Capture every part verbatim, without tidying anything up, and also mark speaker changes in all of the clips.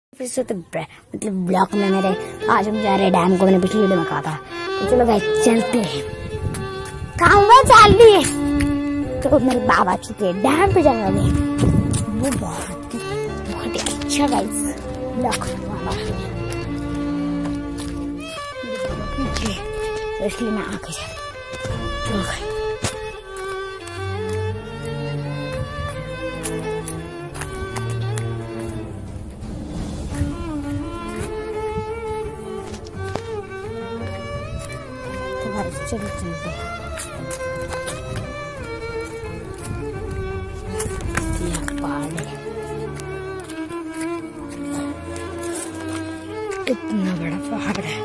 Speaker 1: फिर से तो मतलब ब्लॉक में मेरे आज हम जा रहे हैं डैम को। मैंने पिछली वीडियो में कहा था। तो चलो गाइस चलते हैं। काम में चल रही है तो मेरे बाबा चुके हैं डैम पे जाने वाले। वो बहुत ही बहुत ही अच्छा गाइस ब्लॉक वाला पीछे, तो इसलिए मैं आगे जा चलो गाइस। चलो चलते हैं। इतना बड़ा पहाड़ है।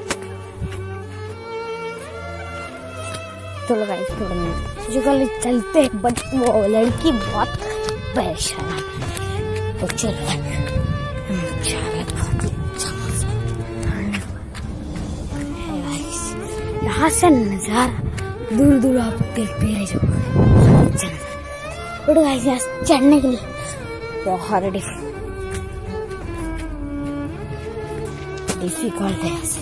Speaker 1: चलो गाइस थोड़ा मैं जो कल चलते हैं, बट वो लड़की बहुत परेशान है। तो चलो यहाँ से नजारा दूर दूर आप देखते रह जाओगे। बट गाइस यहाँ चढ़ने के लिए बहुत डिफिकल्ट है। ऐसे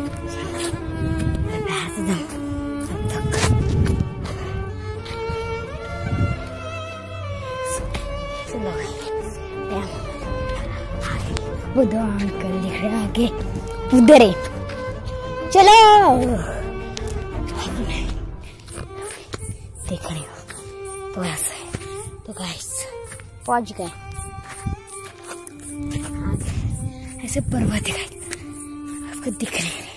Speaker 1: वो दो अंकल दिख रहे हैं आगे, उधर है। चलो देख रहे हो तो ऐसे। तो गाइस पहुंच गए ऐसे पर्वत है आपको दिख रहे हैं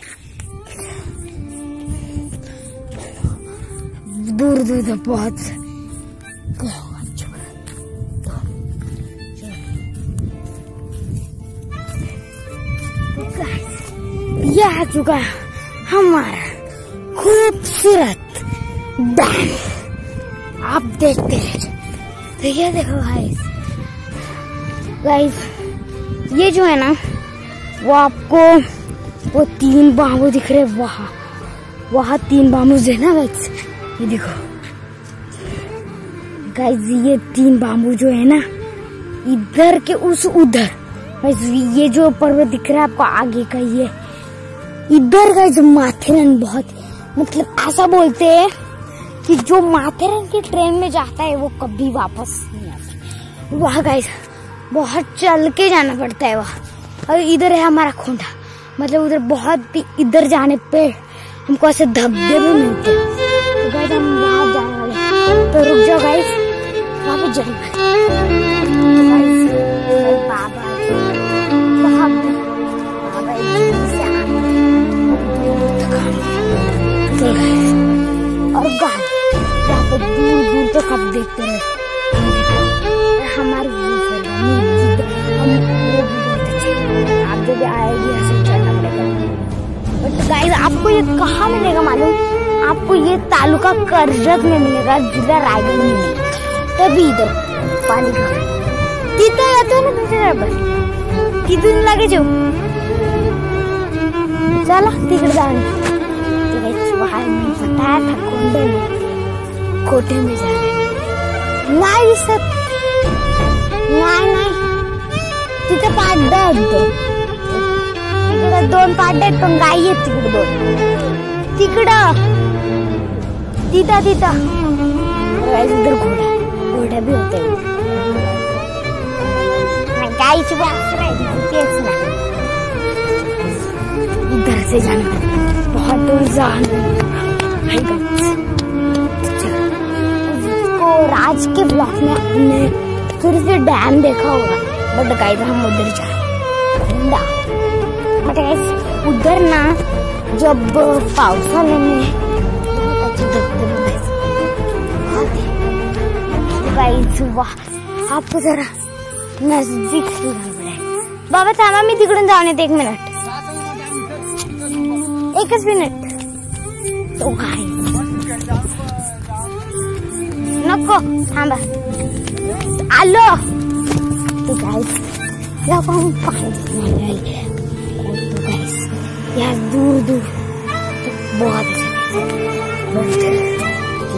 Speaker 1: दूर दूर तक बहुत। यह आ चुका है हमारा खूबसूरत डैम। आप देखते हैं तो ये देखो गाइस, गाइस ये जो है ना वो आपको वो तीन बांबू दिख रहे हैं वहाँ वहाँ तीन बांबू है ना गाइस। ये देखो गाइस, ये तीन बांबू जो है ना इधर के उस उधर गाइस, ये जो पर्वत दिख रहा है आपको आगे का, ये इधर गाइस माथेरन बहुत मतलब ऐसा बोलते हैं कि जो माथेरन की ट्रेन में जाता है वो कभी वापस नहीं आता। वहाँ गाइस बहुत चल के जाना पड़ता है वहाँ। और इधर है हमारा खोंडा, मतलब उधर बहुत इधर जाने पे हमको ऐसे धब्बे भी मिलते हैं। तो गाइस हम वहाँ जाने वाले हैं, तो रुक जाओ गाइस, वहाँ पे जाएंगे। बाबा और गाय यहाँ पे दूर दूर तक आप देखते हैं हमारी हम वो भी बहुत अच्छे। आप जब आएगी ऐसे चढ़ना पड़ेगा। बट गाइस आपको ये कहाँ मिलेगा मालूम? आपको ये तालुका कर्जत में मिलेगा, जिला रायगढ़ में मिलेगा। तभी इधर पानी का तिथे येतो ना तुमच्या बरोबर तिथून लागे जाऊ। चला तिकडे जाऊ। पता था कोंडे में कोटे में जा रहे नाही दिसत नाही नाही तिथे पाड्डे आहेत दोन, तिकडे दोन पाड्डे आहेत पण गाई आहेत तिकडे दोन, तिकडं तिथं तिथं इधर घोडा घोडा भी होते गाईची बात तेच ना। इधर से जाना बहुत दूर जाना को राज के ब्लॉक में हमने फिर से डैम देखा होगा। बट गाइस हम उधर जा रहे बट गाइस उधर ना जब पावसाळ्यात में बहुत अच्छे धबधबे गाइस वाह। आपको जरा नजदीक से जाना। बाबा थांबा मी तिकडून जाऊन येते एक मिनिट एकच मिनिट। तो गाइस नको थांबा आलो। तो गाइस या हम पानी में तो गाइस यहाँ दूर दूर तो बहुत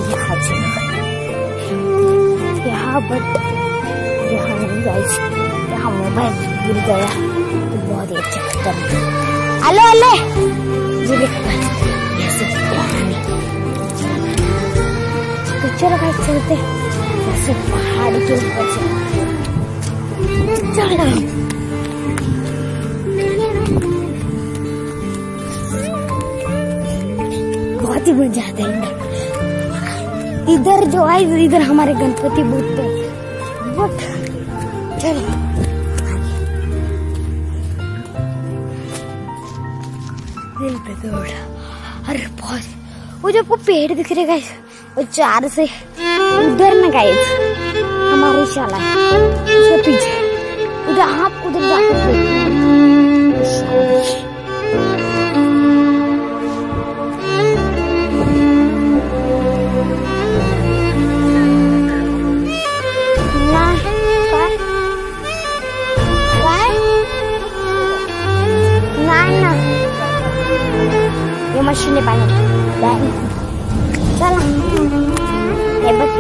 Speaker 1: यहाँ बट यहाँ नहीं गाइस। यहाँ मोबाइल गिर गया तो बहुत ही अच्छा खतरनाक। अले अले ये देखो ऐसे पहाड़ी, तो चलो भाई चलते ऐसे पहाड़ी के ऊपर से। चलो बहुत ही मजा आता है इधर जो है। इधर हमारे गणपति बुद्ध है, बट चलो दिल पे दौड़ा। अरे बहुत वो जो आपको पेड़ दिख रहे गाइस, वो चार से उधर ना गाइस हमारी शाला है, उसके पीछे उधर आप उधर जाकर देखिए। मशीन पानी चला ये बस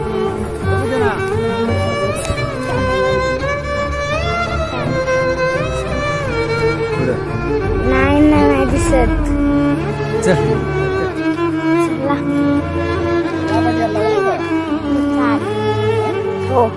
Speaker 1: नाही नाही दिसत हो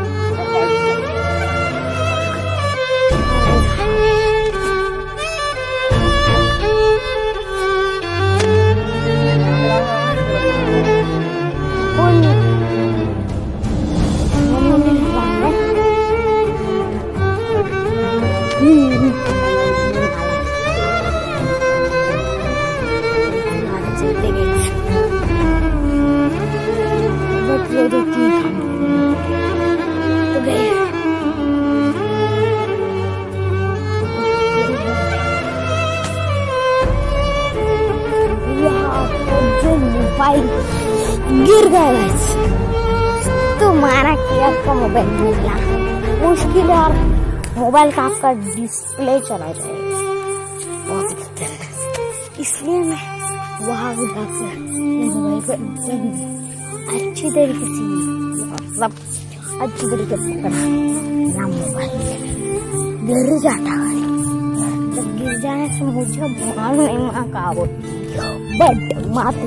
Speaker 1: गिर गया तुम्हारा क्या आपका मोबाइल मिला मुश्किल है और मोबाइल का आपका डिस्प्ले चला जाएगा बहुत खतरनाक। इसलिए मैं वहां जाकर मोबाइल को एकदम अच्छी तरीके से मतलब अच्छी तरीके से पकड़ा ना मोबाइल गिर जाता है। जब गिर जाने से मुझे मार नहीं माँ का वो बट मात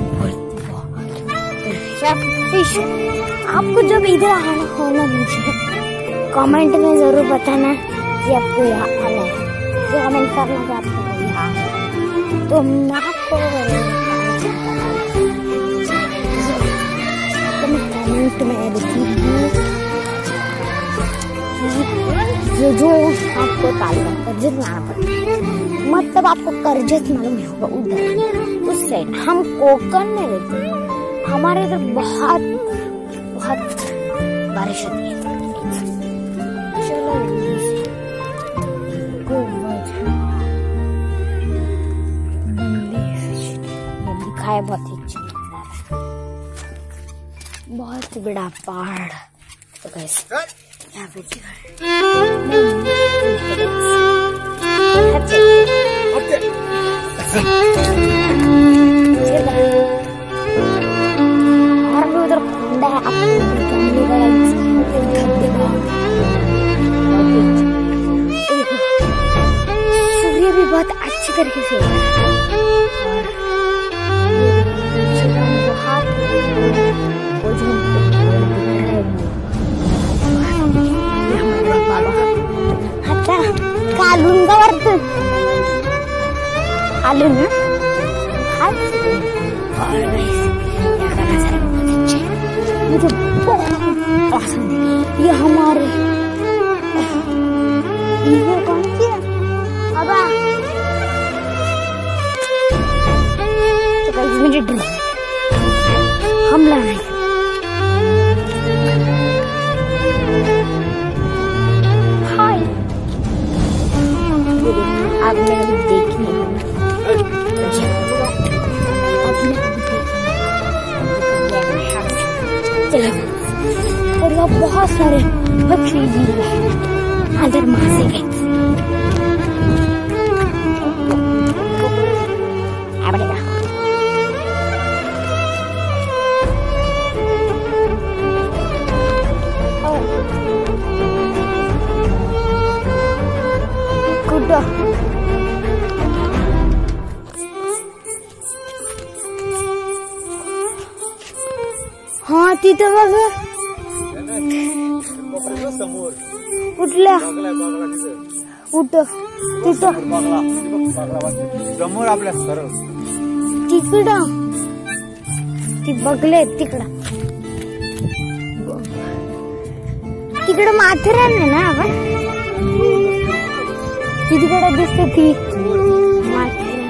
Speaker 1: फिश। आपको जब इधर आना हो ना मुझे कमेंट में जरूर बताना कि आपको यहाँ आना है, जो कमेंट करना कि आपको यहाँ आना तो मैं आपको कमेंट में लिखिए जो जो आपको तालुका करजत में आना पड़ता, मतलब आपको करजत मालूम होगा उधर उस साइड। हम कोकण में रहते हैं, हमारे इधर बहुत बहुत बारिश होती है। चलो दिखाए बहुत ही अच्छा लगता है, बहुत बड़ा पहाड़। तो कैसे यहाँ पे उधर खुंडा है, सूर्य भी बहुत अच्छी तरीके से कालून का वर्त कालून ना मुझे बहुत पसंद है। ये हमारे ये कौन सी है बाबा तो गाइस मुझे डर हमला नहीं हाय आप मैंने देखी और यहाँ बहुत सारे पक्षी भी हैं अंदर वहां से गए तिथं हा तिथं बघ कुठल्या कुठं तिथं
Speaker 2: समोर आपल्या सरळ
Speaker 1: तिकडं ती बघले तिकडं तिकडं माथेरान आहे ना आपण ती तिकडे दिसते ती माथेरान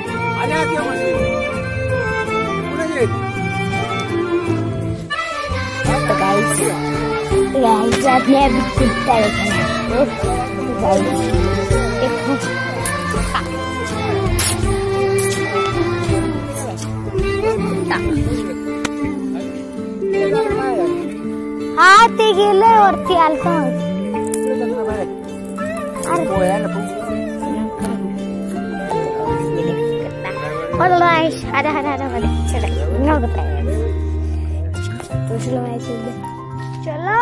Speaker 1: तो गाइस गाइस आपने अभी कुत्ता देखा तो गाइस देखो हाँ ते गेले वरती आलता अरे अरे अरे अरे चलो ना बताया तो चलो ऐसे चलो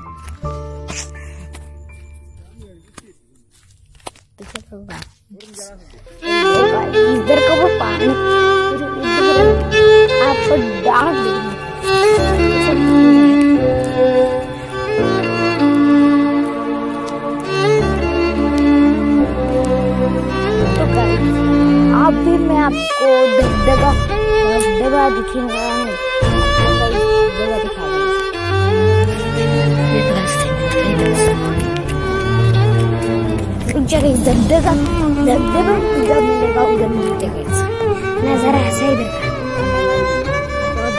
Speaker 1: तो चलो इधर का वो पानी आपको डाल तो अभी मैं आपको दबदबा दबदबा दिखेगा दबदबा दिखा जगह दबदबा दबदबा उधर मिलेगा उधर मिलते नजारा ऐसा ही देखा बहुत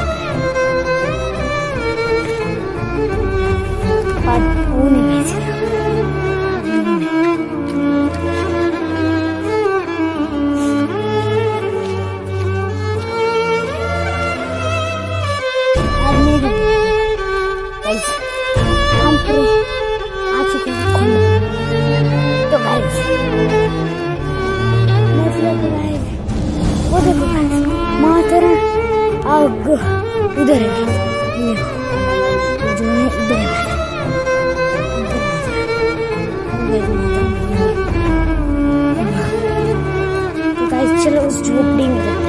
Speaker 1: और ऊन कैसे हम आ चुके हैं तो गाइस मतलब गाइस वो देखो माथेरान आग उधर है जो है इधर है तो गाइस चलो उस झोपड़ी में जाते हैं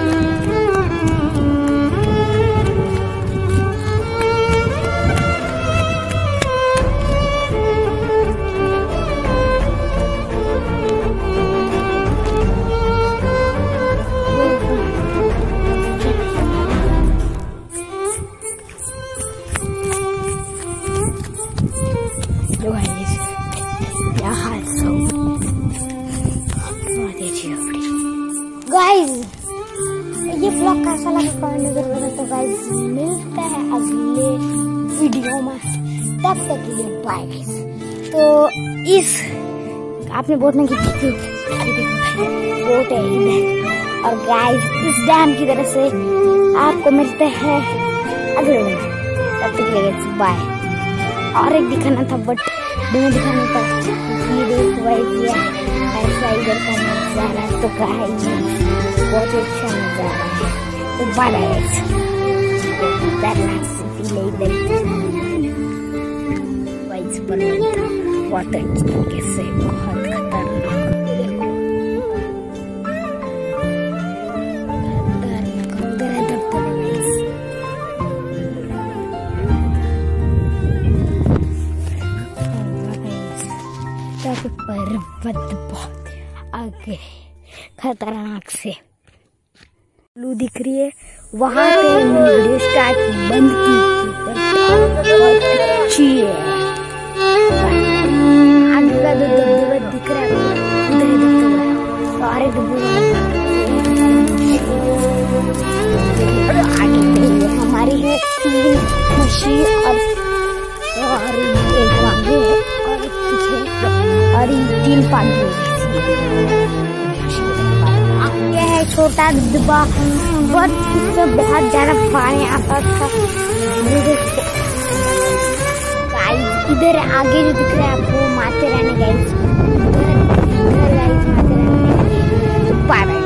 Speaker 1: गाइस ये ब्लॉग कैसा लगा कमेंट करके बताओ। तो गाइस मिलता है अगले वीडियो में, तब तक के लिए बाय गाइस। तो इस आपने बोट में की बोट है इधर, और गाइस इस डैम की तरफ से आपको मिलते हैं अगले वीडियो, तब तक के लिए बाय। और एक दिखाना था बट बिना दिखाने पर ये देखो गाइस ऐसा इधर का नजारा, तो गाइस बहुत अच्छा नजारा है। तो बाय गाइस, गाइस पर वाटर कैसे बहुत खतरनाक उधर है दबदबा गाइस। पर्वत बहुत आगे खतरनाक से लू दिख रही है, वहां पे वीडियो स्टार्ट बंद की पर बहुत अच्छी है। आगे का जो दबदबा दिख रहा है उधर ही दबदबा, तो और एक दबदबा आगे हमारी है तीन मशीन और एक आगे और एक पीछे और तीन पानी ये है छोटा डिब्बा, बहुत इसमें बहुत ज्यादा पानी आता था। गाइस इधर आगे जो दिख रहा है आपको माथेरान गाइस, उधर उधर गाइस माथेरान। Bye bye.